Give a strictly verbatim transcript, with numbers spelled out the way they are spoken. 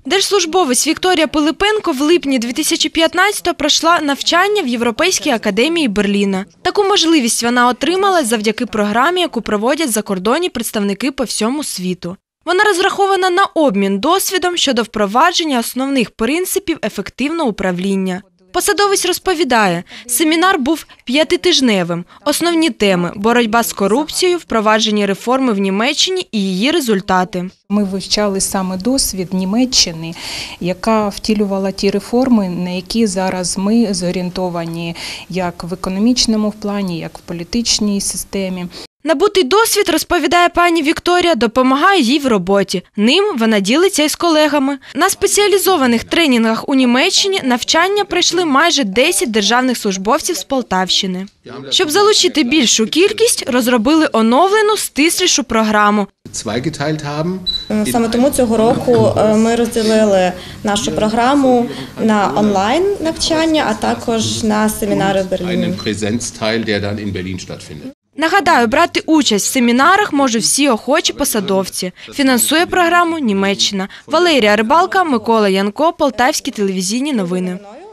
Держслужбовець Вікторія Пилипенко в липні дві тисячі п'ятнадцятого пройшла навчання в Європейській академії Берліна. Таку можливість вона отримала завдяки програмі, яку проводять закордонні представники по всьому світу. Вона розрахована на обмін досвідом щодо впровадження основних принципів ефективного управління. Посадовець розповідає, семінар був п'ятитижневим. Основні теми – боротьба з корупцією, впровадження реформи в Німеччині і її результати. Ми вивчали саме досвід Німеччини, яка втілювала ті реформи, на які зараз ми зорієнтовані як в економічному плані, як в політичній системі. Набутий досвід, розповідає пані Вікторія, допомагає їй в роботі. Ним вона ділиться із колегами. На спеціалізованих тренінгах у Німеччині навчання пройшли майже десять державних службовців з Полтавщини. Щоб залучити більшу кількість, розробили оновлену, стислішу програму. Саме тому цього року ми розділили нашу програму на онлайн-навчання, а також на семінари в Берліні. Нагадаю, брати участь в семінарах можуть всі охочі посадовці. Фінансує програму Німеччина. Валерія Рибалка, Микола Янко, Полтавські телевізійні новини.